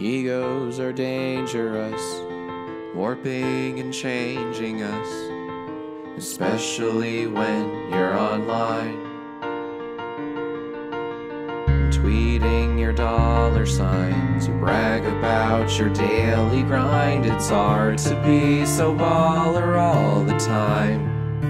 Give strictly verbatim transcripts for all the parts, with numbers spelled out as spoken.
egos are dangerous, warping and changing us, especially when you're online. Tweeting your dollar signs, you brag about your daily grind. It's hard to be so baller all the time.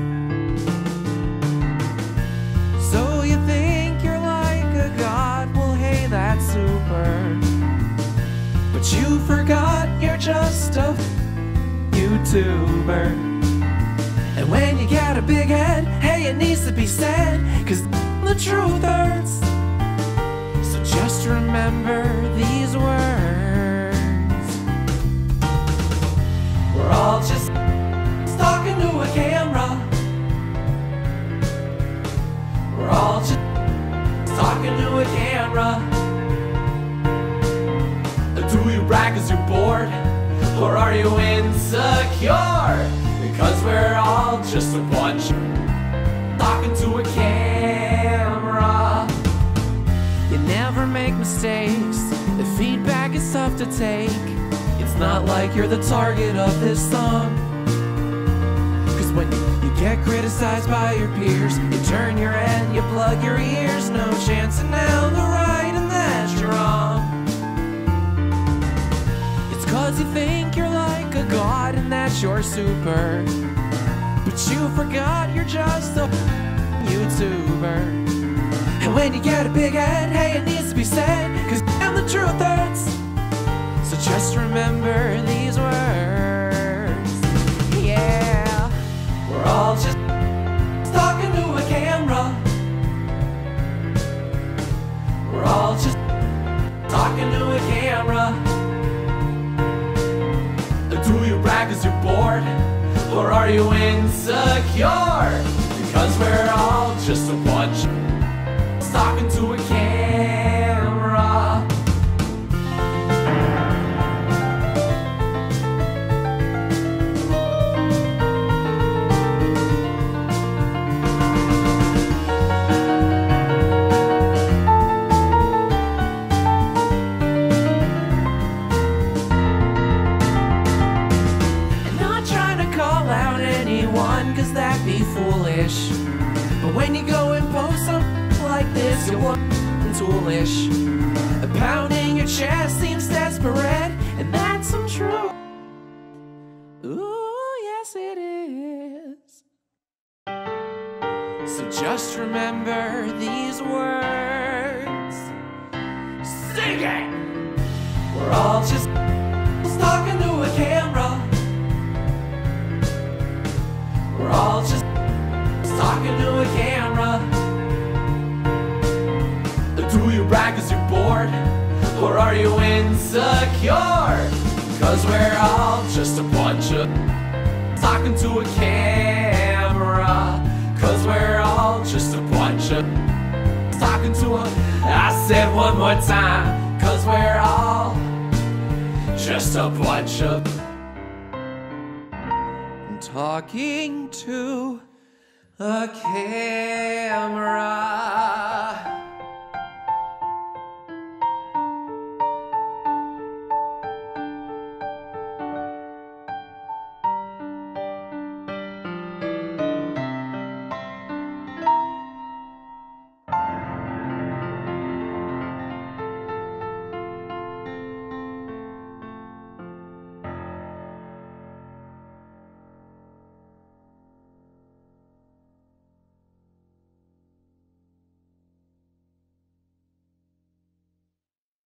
So you think you're like a god? Well, hey, that's super. But you forgot you're just a YouTuber. And when you get a big head, hey, it needs to be said, 'cause the truth hurts. So just remember these words. We're all just talking to a camera. We're all just talking to a camera. Do you brag 'cause you're bored? Or are you insecure? Because we're all just a bunch talking to a camera. You never make mistakes. The feedback is tough to take. It's not like you're the target of this song. 'Cause when you get criticized by your peers, you turn your head, you plug your ears. No chance in hell to right and that you're wrong. It's 'cause you think you're like a god and that you're super. But you forgot you're just a YouTuber. And when you get a big head, hey, it needs to be said, 'cause damn, the truth hurts. So just remember these words. Yeah, we're all just talking to a camera. We're all just talking to a camera. Do you brag 'cause you're bored? Or are you insecure? Because we're all just a bunch talking to a camera. And not trying to call out anyone, 'cause that'd be foolish. But when you go and post something like this, you look toolish. Pounding your chest seems desperate, and that's untrue. Ooh, yes it is. So just remember these words. Sing it! We're all just talking to a camera. We're all just talking to a camera. Do you brag 'cause you're bored? Or are you insecure? 'Cause we're all just a bunch of talking to a camera. 'Cause we're all just a bunch of talking to a... I said one more time. 'Cause we're all just a bunch of talking to a camera.